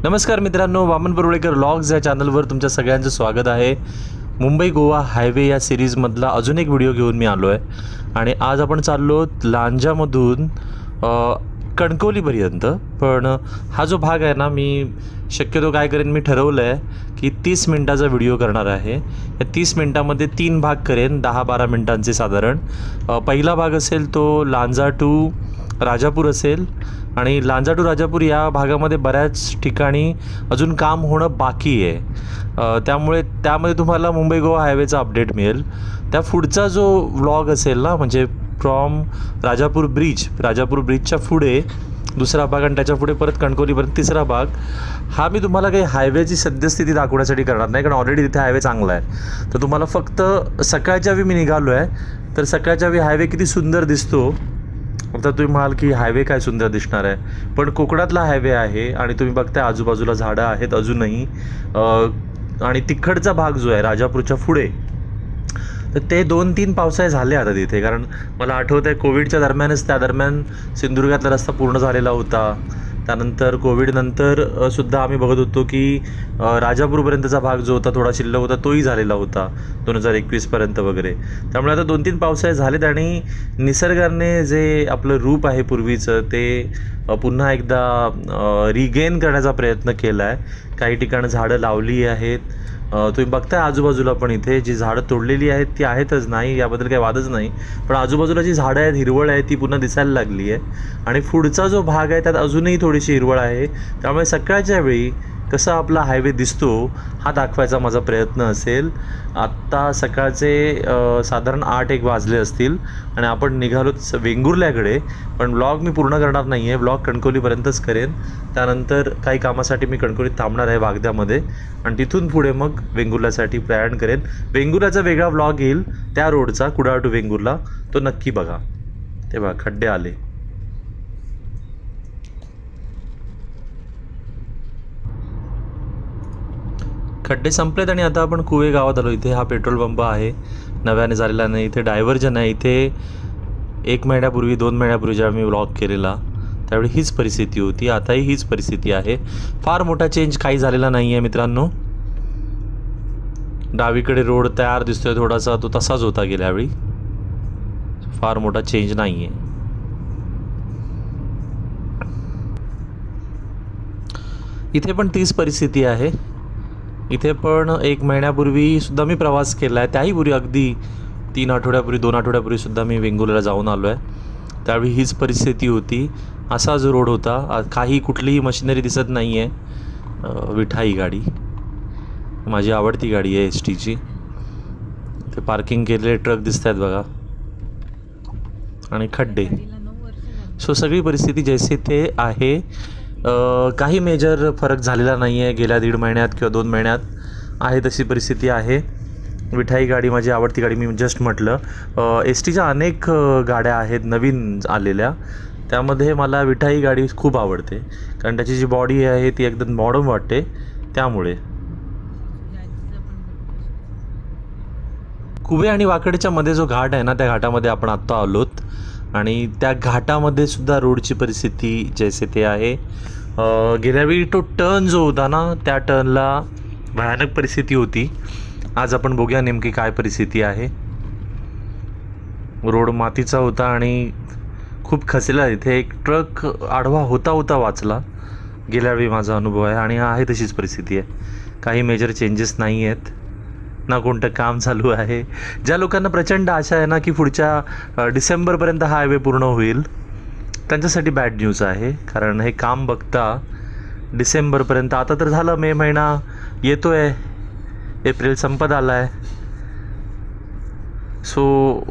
नमस्कार मित्रांनो, वामन बरुळेकर व्लॉग्स या चॅनलवर तुमच्या सगळ्यांचं स्वागत आहे। मुंबई गोवा हायवे या सिरीजमधला अजून एक व्हिडिओ घेऊन मी आलो आहे आणि आज आपण चाललो लांजामधून कणकवलीपर्यंत। पण हा जो भाग आहे ना, मी शक्यतो काय करेन, मी ठरवलं आहे की 30 मिनिटाचा व्हिडिओ करणार आहे। या 30 मिनिटामध्ये 3 भाग करेन, 10-12 मिनिटांचे साधारण। पहिला भाग असेल तो लांजा टू राजापूर असेल आणि लांजा टू राजापूर या भागामध्ये बऱ्याच ठिकाणी अजून काम होणं बाकी आहे, त्यामुळे त्यामध्ये तुम्हाला मुंबई गोवा हायवेचा अपडेट मिळेल। त्या पुढचा जो व्लॉग असेल ना, म्हणजे फ्रॉम राजापूर ब्रिजच्या पुढे दुसरा भाग आणि त्याच्या पुढे परत कणकवलीपर्यंत तिसरा भाग, हा मी तुम्हाला काही हायवेची सद्यस्थिती दाखवण्यासाठी करणार नाही, कारण ऑलरेडी तिथे हायवे चांगला आहे। तर तुम्हाला फक्त सकाळच्या वेळी मी निघालो आहे, तर सकाळच्या वेळी हायवे किती सुंदर दिसतो। आता तुम्ही म्हणाल की हायवे काय सुंदर दिसणार आहे, पण कोकणातला हायवे आहे आणि तुम्ही बघताय आजूबाजूला झाडं आहेत अजूनही। आणि तिकडचा भाग जो आहे राजापूरच्या पुढे, तर ते 2-3 पावसाळे झाले आता तिथे, कारण मला आठवत आहे कोविडच्या दरम्यानच त्या दरम्यान सिंधुदुर्गातला रस्ता पूर्ण झालेला होता। त्यानंतर कोविडनंतर सुद्धा आम्ही बघत होतो की राजापूरपर्यंतचा भाग जो होता थोडा शिल्लक होता, तोही झालेला होता 2021पर्यंत वगैरे। त्यामुळे आता 2-3 पावसाळे झालेत आणि निसर्गाने जे आपलं रूप आहे पूर्वीचं ते पुन्हा एकदा रिगेन करण्याचा प्रयत्न केला आहे। काही ठिकाणं झाडं लावली आहेत, तुम्ही बघताय आजूबाजूला, पण इथे जी झाडं तोडलेली आहेत ती आहेतच, नाही याबद्दल काही वादच नाही, पण आजूबाजूला जी झाडं आहेत हिरवळ आहे ती पुन्हा दिसायला लागली आहे। आणि पुढचा जो भाग आहे त्यात अजूनही थोडीशी हिरवळ आहे, त्यामुळे सकाळच्या वेळी कसा आपला हायवे दिसतो हा दाखवायचा माझा प्रयत्न असेल। आत्ता सकाळचे साधारण 8-1 वाजले असतील आणि आपण निघालोच वेंगुर्ल्याकडे, पण व्लॉग मी पूर्ण करणार नाही आहे, व्लॉग कणकवलीपर्यंतच करेन। त्यानंतर काही कामासाठी मी कणकवलीत थांबणार आहे वागद्यामध्ये आणि तिथून पुढे मग वेंगुर्ल्यासाठी प्रयाण करेन। वेंगुर्ल्याचा वेगळा व्लॉग येईल, त्या रोडचा कुडाळ टू वेंगुर्ला, तो नक्की बघा। ते बघा खड्डे आले, खड्डे संपलेत आणि आता आपण कुवे गावात आलो। इथे हा पेट्रोल पंप आहे, नव्याने झालेला नाही, इथे डायव्हर्जन आहे। इथे 1 महिन्यापूर्वी 2 महिन्यापूर्वी जेव्हा मी व्लॉग केलेला त्यावेळी हीच परिस्थिती होती, आताही हीच परिस्थिती आहे। फार मोठा चेंज काही झालेला नाही आहे मित्रांनो। डावीकडे रोड तयार दिसतोय थोडासा, तो तसाच होता गेल्यावेळी, फार मोठा चेंज नाही आहे। इथे पण तीच परिस्थिती आहे। इथे पण 1 महिन्यापूर्वी सुद्धा मी प्रवास केला आहे, त्याही पूर्वी अगदी 3 आठवड्यापूर्वी 2 आठवड्यापूर्वी सुद्धा मी वेंगुर्ल्याला जाऊन आलो आहे। त्यावेळी हीच परिस्थिती होती, असा जो रोड होता, काही कुठलीही मशिनरी दिसत नाही आहे। विठाई गाडी माझी आवडती गाडी आहे STची, ते पार्किंग केलेले ट्रक दिसत आहेत बघा, आणि खड्डे। सो सगळी परिस्थिती जैसे ते आहे, काही मेजर फरक झालेला नाही आहे गेल्या 1.5 महिन्यात किंवा 2 महिन्यात, आहे तशी परिस्थिती आहे। विठाई गाडी माझी आवडती गाडी, मी जस्ट म्हटलं। STच्या अनेक गाड्या आहेत नवीन आलेल्या, त्यामध्ये मला विठाई गाडी खूप आवडते, कारण त्याची जी बॉडी आहे ती एकदम मॉडर्न वाटते। त्यामुळे कुवे आणि वाकडेच्या मध्ये जो घाट आहे ना, त्या घाटामध्ये आपण आत्ता आलोत आणि त्या घाटामध्ये सुद्धा रोडची परिस्थिती जैसे ते आहे। गेल्यावेळी तो टर्न जो होता ना, त्या टर्नला भयानक परिस्थिती होती। आज आपण बघूया नेमकी काय परिस्थिती आहे। रोड मातीचा होता आणि खूप खचलेला, इथे एक ट्रक आडवा होता वाचला, गेल्यावेळी माझा अनुभव आहे। आणि आहे तशीच परिस्थिती आहे, काही मेजर चेंजेस नाही आहेत, ना कोणतं काम चालू आहे। ज्या लोकांना प्रचंड आशा आहे ना की पुढच्या डिसेंबरपर्यंत हा हायवे पूर्ण होईल, त्यांच्यासाठी बॅड न्यूज आहे, कारण हे काम बघता डिसेंबरपर्यंत, आता तर झालं मे महिना येतो आहे, एप्रिल संपत आला आहे। सो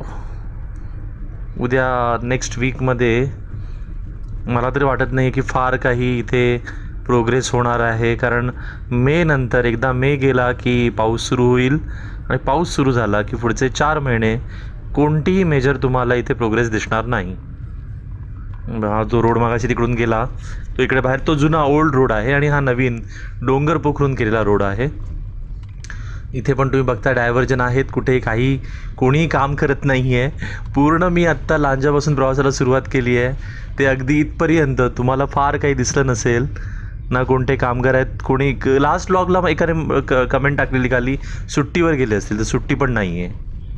उद्या नेक्स्ट वीकमध्ये मला तरी वाटत नाही की फार काही इथे प्रोग्रेस होणार आहे, कारण मे नंतर एकदा मे गेला की पाऊस सुरू होईल आणि पाऊस सुरू झाला की पुढचे 4 महिने कोणतीही मेजर तुम्हाला इथे प्रोग्रेस दिसणार नाही। हा जो रोड मागाशी तिकडून गेला तो इकडे बाहेर, तो जुना ओल्ड रोड आहे आणि हा नवीन डोंगर पोखरून केलेला रोड आहे। इथे पण तुम्ही बघता डायव्हर्जन आहेत, कुठे काही कोणीही काम करत नाही आहे। पूर्ण मी आत्ता लांजापासून प्रवासाला सुरुवात केली आहे, ते अगदी इथपर्यंत तुम्हाला फार काही दिसलं नसेल, ना कोणते कामगार आहेत. कोणी लास्ट व्लॉगला एकाने कमेंट टाकलेली खाली सुट्टीवर गेले असतील, तर सुट्टी पण नाही आहे.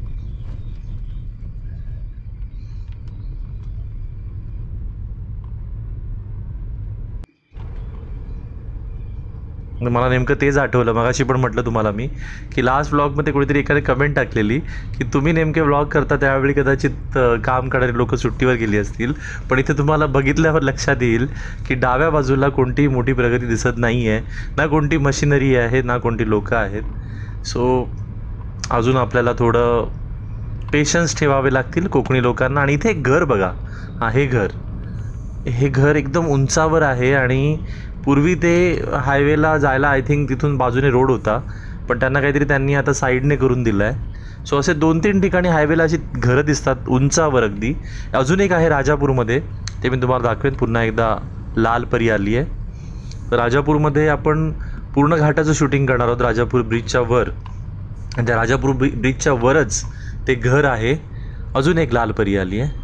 मला नेमकं तेच आठवलं, मगाशी पण म्हटलं तुम्हाला मी की लास्ट व्लॉगमध्ये कुणीतरी एकाने कमेंट टाकलेली की तुम्ही नेमके व्लॉग करता त्यावेळी कदाचित काम करणारे लोक सुट्टीवर गेली असतील. पण इथे तुम्हाला बघितल्यावर लक्षात येईल की डाव्या बाजूला कोणतीही मोठी प्रगती दिसत नाही आहे, ना कोणती मशिनरी आहे, ना कोणती लोकं आहेत. सो अजून आपल्याला थोडं पेशन्स ठेवावे लागतील कोकणी लोकांना. आणि इथे एक घर बघा, हां हे घर एकदम उंचावर आहे. आणि पूर्वी ते हायवेला जायला आय थिंक तिथून बाजूने रोड होता, पण त्यांनी आता साईडने करून दिलं आहे. सो असे 2-3 ठिकाणी हायवेला अशी घरं दिसतात उंचावर अगदी. अजून एक आहे राजापूरमध्ये, ते मी तुम्हाला दाखवेन. पुन्हा एकदा लाल परी आली आहे. राजापूरमध्ये आपण पूर्ण घाटाचं शूटिंग करणार आहोत, राजापूर ब्रिजच्या वर. आणि त्या राजापूर ब्रिजच्या वरच ते घर आहे. अजून एक लाल परी आली आहे.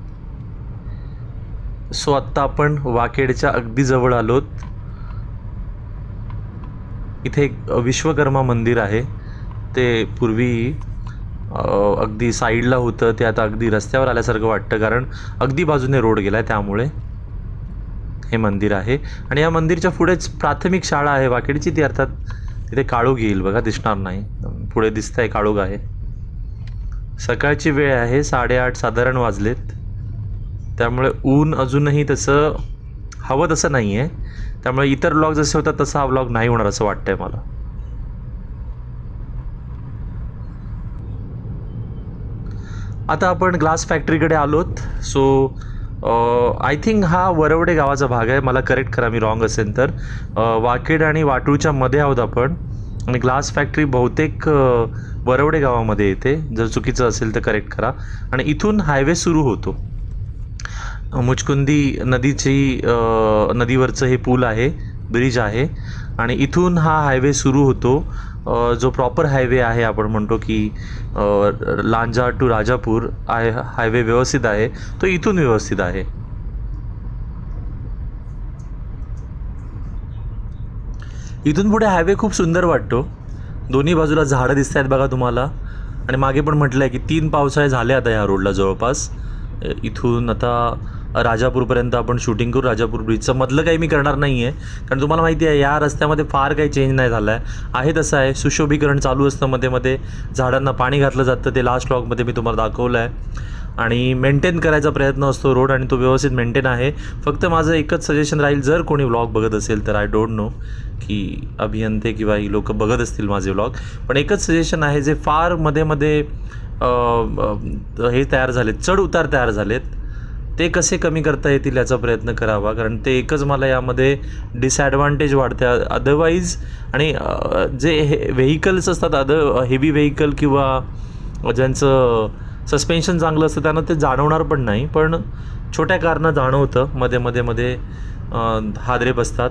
सो आत्ता आपण वाकेडच्या अगदी जवळ आलोत. इथे एक विश्वकर्मा मंदिर आहे. ते पूर्वी अगदी साईडला होतं, ते आता अगदी रस्त्यावर आल्यासारखं वाटतं, कारण अगदी बाजूने रोड गेला आहे, त्यामुळे हे मंदिर आहे. आणि या मंदिरच्या पुढेच प्राथमिक शाळा आहे वाकेडची. ती अर्थात तिथे काळोख येईल बघा, दिसणार नाही. पुढे दिसतंय काळोख आहे. सकाळची वेळ आहे, 8:30 साधारण वाजलेत. त्यामुळे ऊन अजूनही तसं हवं तसं नाही आहे. त्यामुळे इतर व्लॉग जसे होतात तसा हा व्लॉग नाही होणार असं वाटतंय मला. आता आपण ग्लास फॅक्टरीकडे आलोत. सो आय थिंक हा वरवडे गावाचा भाग आहे, मला करेक्ट करा मी रॉंग असेल तर. वाकेड आणि वाटूळच्या मध्ये आहोत आपण. आणि ग्लास फॅक्टरी बहुतेक वरवडे गावामध्ये येते, जर चुकीचं असेल तर करेक्ट करा. आणि इथून हायवे सुरू होतो. मुचकुंदी नदीवरचं हे पूल आहे, ब्रिज आहे. आणि इथून हा हायवे सुरू होतो. जो प्रॉपर हायवे आहे, आपण म्हणतो की लांजा टू राजापूर हायवे व्यवस्थित आहे, तो इथून व्यवस्थित आहे. इथून पुढे हायवे खूप सुंदर वाटतो. दोन्ही बाजूला झाडं दिसत आहेत बघा तुम्हाला. आणि मागे पण म्हटलं आहे की 3 पावसाळे झाले आता ह्या रोडला जवळपास. इथून आता राजापूरपर्यंत आपण शूटिंग करू. राजापूर ब्रिजचं मधलं काही मी करणार नाही आहे, कारण तुम्हाला माहिती आहे या रस्त्यामध्ये फार काही चेंज नाही झालं आहे तसं आहे. सुशोभीकरण चालू असतं, मध्ये मध्ये झाडांना पाणी घातलं जातं, ते लास्ट व्लॉगमध्ये मी तुम्हाला दाखवलं आहे. आणि मेंटेन करायचा प्रयत्न असतो रोड, आणि तो व्यवस्थित मेंटेन आहे. फक्त माझं एकच सजेशन राहील, जर कोणी व्लॉग बघत असेल तर, आय डोंट नो की अभियंते किंवा ही लोक बघत असतील माझे व्लॉग, पण एकच सजेशन आहे, जे फार मध्ये मध्ये हे तयार झालेत, चढ उतार तयार झालेत, ते कसे कमी करता येतील याचा प्रयत्न करावा. कारण ते एकच मला यामध्ये डिसॲडव्हान्टेज वाटते. अदरवाईज आणि जे व्हेकल्स असतात, हेवी व्हेकल किंवा ज्यांचं सस्पेन्शन चांगलं असतं त्यांना ते जाणवणार पण नाही, पण छोट्या कारनं जाणवतं. मध्ये हादरे बसतात.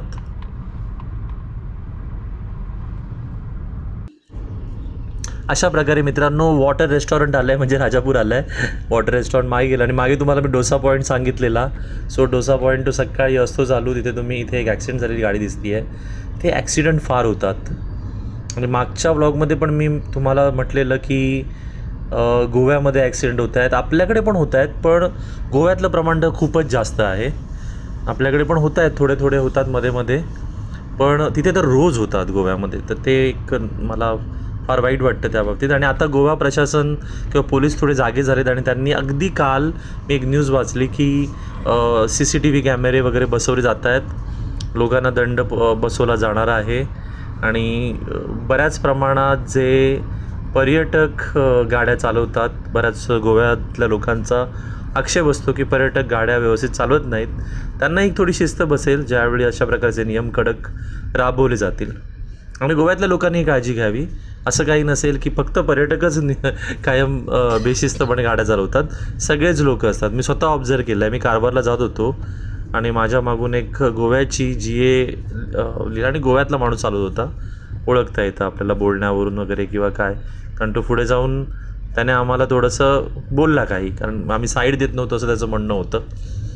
अशा प्रकारे मित्रांनो वॉटर रेस्टॉरंट आलं आहे, म्हणजे राजापूर आलं आहे. वॉटर रेस्टॉरंट मागे गेलं. आणि मागे तुम्हाला मी डोसा पॉईंट सांगितलेला. सो डोसा पॉईंट तो सकाळी असतो चालू. तिथे तुम्ही इथे एक ॲक्सिडेंट झालेली गाडी दिसती आहे. ते ॲक्सिडेंट फार होतात. आणि मागच्या व्लॉगमध्ये पण मी तुम्हाला म्हटलेलं की गोव्यामध्ये ॲक्सिडेंट होत आहेत, आपल्याकडे पण होत आहेत, पण गोव्यातलं प्रमाण तर खूपच जास्त आहे. आपल्याकडे पण होत आहेत, थोडे थोडे होतात मध्ये मध्ये, पण तिथे तर रोज होतात गोव्यामध्ये. तर ते एक मला फार वाईट वाटतं त्या बाबतीत. आणि आता गोवा प्रशासन किंवा पोलीस थोडे जागे झालेत, आणि त्यांनी अगदी काल मी एक न्यूज वाचली की CCTV कॅमेरे वगैरे बसवले जात आहेत, लोकांना दंड बसवला जाणार आहे. आणि बऱ्याच प्रमाणात जे पर्यटक गाड्या चालवतात, बऱ्याच गोव्यातल्या लोकांचा आक्षेप असतो की पर्यटक गाड्या व्यवस्थित चालवत नाहीत, त्यांना एक थोडी शिस्त बसेल ज्यावेळी अशा प्रकारचे नियम कडक राबवले जातील. आणि गोव्यातल्या लोकांनी काळजी घ्यावी. असं काही नसेल की फक्त पर्यटकच कायम बेशिस्तपणे गाड्या चालवतात, सगळेच लोक असतात. मी स्वतः ऑब्झर्व केलं आहे. मी कारवारला जात होतो आणि माझ्या मागून एक गोव्याची GA आणि गोव्यातला माणूस चालवत होता. ओळखता येतं आपल्याला बोलण्यावरून वगैरे किंवा काय, कारण तो पुढे जाऊन त्याने आम्हाला थोडंसं बोलला काही, कारण आम्ही साईड देत नव्हतो असं त्याचं म्हणणं होतं.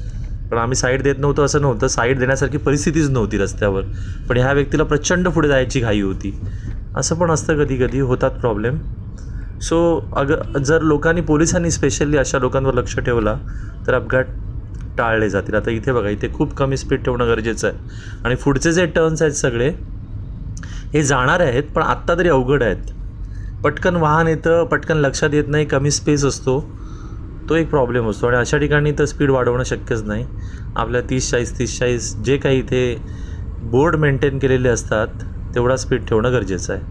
पण आम्ही साईड देत नव्हतो असं नव्हतं, साईड देण्यासारखी परिस्थितीच नव्हती रस्त्यावर, पण ह्या व्यक्तीला प्रचंड पुढे जायची घाई होती. असं पण असतं, कधी कधी होतात प्रॉब्लेम. सो जर लोकांनी, पोलिसांनी स्पेशली अशा लोकांवर लक्ष ठेवला तर अपघात टाळले जातील. आता इथे बघा, इथे खूप कमी स्पीड ठेवणं गरजेचं आहे. आणि पुढचे जे टर्न्स आहेत सगळे हे जाणारे आहेत, पण आत्ता तरी अवघड आहेत. पटकन वाहन येतं, पटकन लक्षात येत नाही, कमी स्पेस असतो, तो एक प्रॉब्लेम असतो. आणि अशा ठिकाणी तर स्पीड वाढवणं शक्यच नाही. आपल्या 30-40 जे काही इथे बोर्ड मेंटेन केलेले असतात तेवढा स्पीड ठेवणं गरजेचं आहे.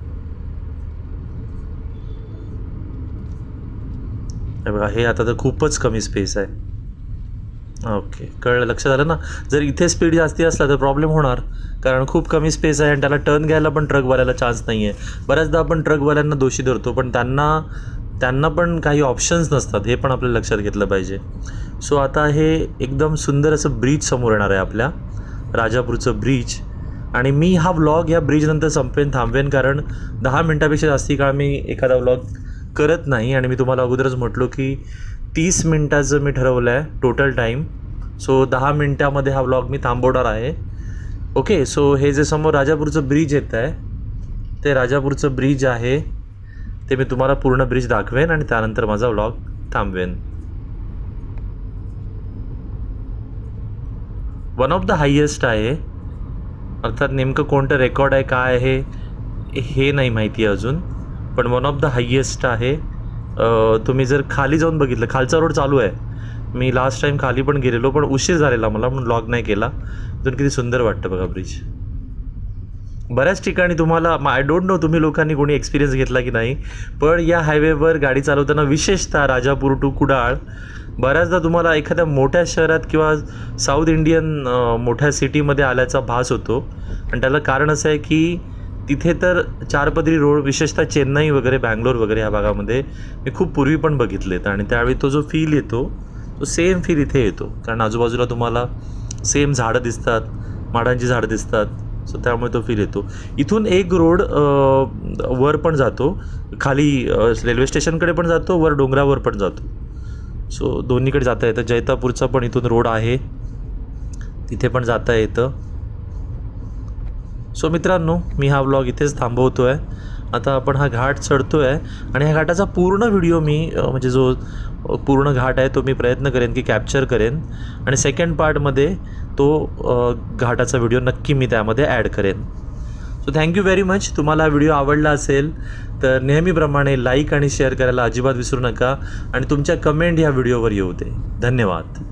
हे बघा, हे आता तर खूपच कमी स्पेस आहे. ओके, कळलं, लक्षात आलं ना. जर इथे स्पीड जास्ती असला तर प्रॉब्लेम होणार, कारण खूप कमी स्पेस आहे आणि त्याला टर्न घ्यायला पण ट्रकवाल्याला चान्स नाही आहे. बऱ्याचदा आपण ट्रकवाल्यांना दोषी धरतो, पण त्यांना पण काही ऑप्शन्स नसतात, हे पण आपल्याला लक्षात घेतलं पाहिजे. सो आता हे एकदम सुंदर असं ब्रिज समोर येणार आहे, आपल्या राजापूरचं ब्रिज. आणि मी हा व्लॉग या ब्रिजनंतर थांबवेन, कारण 10 मिनटापेक्षा जास्ती काळ मी एखादा व्लॉग करत नाही. आणि मी तुम्हाला अगोदरच म्हटलो की 30 मिनटाचं मी ठरवलं आहे टोटल टाईम. सो 10 मिनटामध्ये हा व्लॉग मी थांबवणार आहे. ओके, सो हे जे समोर राजापूरचं ब्रिज येतं आहे ते राजापूरचं ब्रिज आहे, ते मी तुम्हाला पूर्ण ब्रिज दाखवेन आणि त्यानंतर माझा व्लॉग थांबवेन. वन ऑफ द हायेस्ट आहे, अर्थात नेमकं कोणतं रेकॉर्ड आहे काय आहे हे नाही माहिती आहे अजून, पण वन ऑफ द हायेस्ट आहे. तुम्ही जर खाली जाऊन बघितलं, खालचा रोड चालू आहे. मी लास्ट टाईम खाली पण गेलेलो, पण उशीर झालेला मला, म्हणून व्लॉग नाही केला. इथून किती सुंदर वाटतं बघा ब्रिज. बऱ्याच ठिकाणी तुम्हाला, आय डोंट नो तुम्ही लोकांनी कोणी एक्सपिरियन्स घेतला की नाही, पण या हायवेवर गाडी चालवताना, विशेषतः राजापूर टू कुडाळ, बऱ्याचदा तुम्हाला एखाद्या मोठ्या शहरात किंवा साऊथ इंडियन मोठ्या सिटीमध्ये आल्याचा भास होतो. आणि त्याला कारण असं आहे की तिथे तर 4 पदरी रोड, विशेषतः चेन्नई वगैरे, बँगलोर वगैरे ह्या भागामध्ये मी खूप पूर्वी पण बघितलेत. आणि त्यावेळी तो जो फील येतो तो सेम फील इथे येतो, कारण आजूबाजूला तुम्हाला सेम झाडं दिसतात, माडांची झाडं दिसतात. सो त्यामुळे तो फील येतो. इथून एक रोड वर पण जातो, खाली रेल्वे स्टेशनकडे पण जातो, वर डोंगरावर पण जातो. सो दोन्हीकडे जाता येतं. जैतापूरचा पण इथून रोड आहे, तिथे पण जाता येतं. सो मित्रांनो, मी हा व्लॉग इथेच थांबवतो आहे. आता आपण हा घाट चढतो आहे आणि ह्या घाटाचा पूर्ण व्हिडिओ मी म्हणजे जो पूर्ण घाट आहे तो मी प्रयत्न करेन की कॅप्चर करेन. आणि सेकंड पार्टमध्ये तो घाटाचा व्हिडिओ नक्की मी त्यामध्ये ॲड करेन. So thank you very much. तुम्हाला हा व्हिडिओ आवडला असेल तर नेहमीप्रमाणे लाईक आणि शेअर करायला अजिबात विसरू नका. आणि तुमच्या कमेंट ह्या व्हिडिओवर येऊ दे. धन्यवाद.